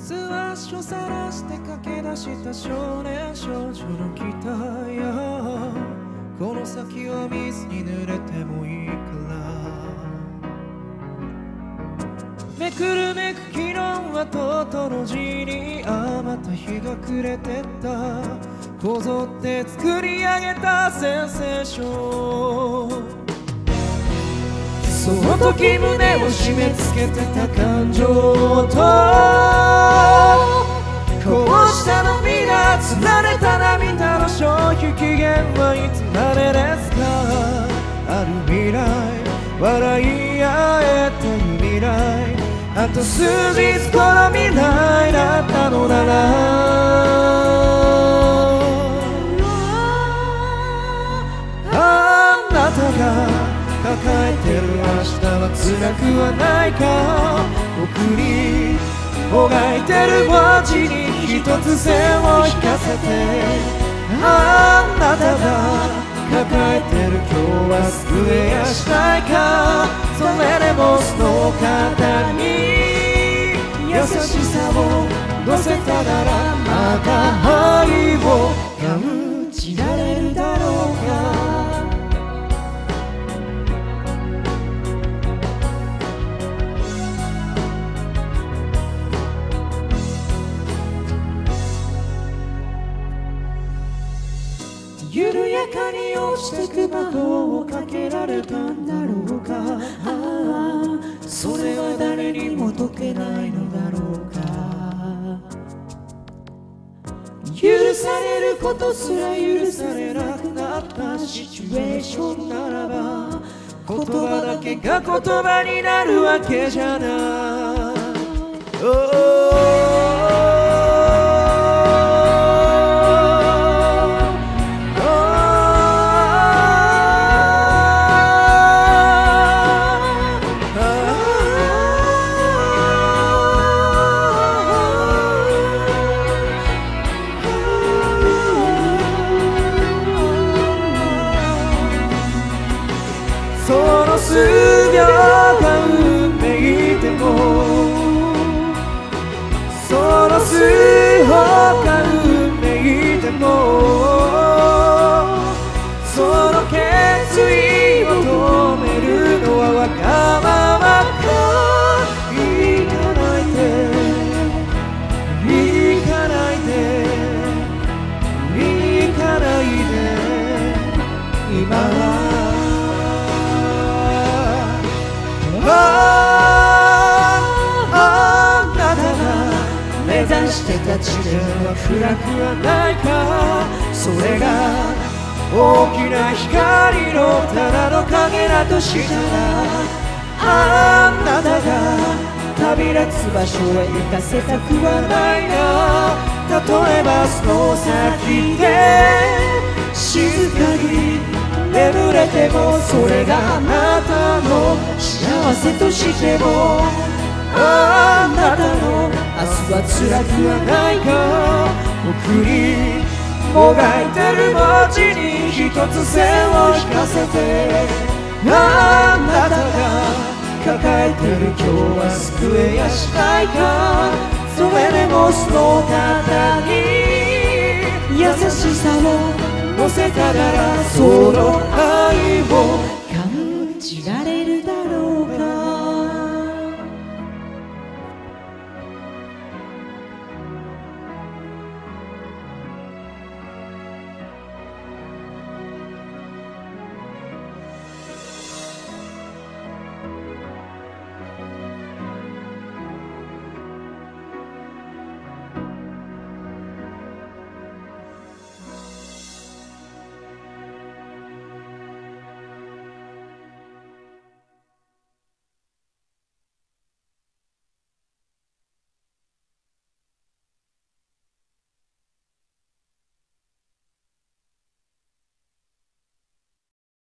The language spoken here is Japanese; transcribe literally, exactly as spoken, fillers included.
素足を晒して駆け出した少年少女の期待や、この先は水に濡れてもいいから、めくるめく昨日はとうとの字に、ああまた日が暮れてった、こぞって作り上げたセンセーション。その時胸を締め付けてた感情と、こうした涙、つられた涙の消費期限はいつまでですか。ある未来、笑い合えてる未来、あと数日この未来だったのなら、あなたが抱えてる明日は辛くはないか。僕にもがいてる文字に一つ線を引かせて、あなたが抱えてる今日は救えやしたいか。それでもその肩に優しさを乗せたなら、また愛を感じられるだろうか。緩やかに落ちてく魔法をかけられたんだろうか。ああ、それは誰にも解けないのだろうか。許されることすら許されなくなったシチュエーションならば、言葉だけが言葉になるわけじゃない。ohその数秒が運命でも、その数歩が運命でも、その決意を止めるのはわがままか。行かないで行かないで行かないで、今はああなたが目指してた地点は暗くはないか。それが大きな光のただの影だとしたら、あなたが旅立つ場所へ行かせたくはないな。例えばその先で静かに眠れても、それがあなたの幸せとしても、あなたの明日は辛くはないか。僕にもがいてる文字に一つ線を引かせて、あなたが抱えてる今日は救えやしたいか。それでもその肩に優しさを乗せたなら、その愛を感じられるだろう。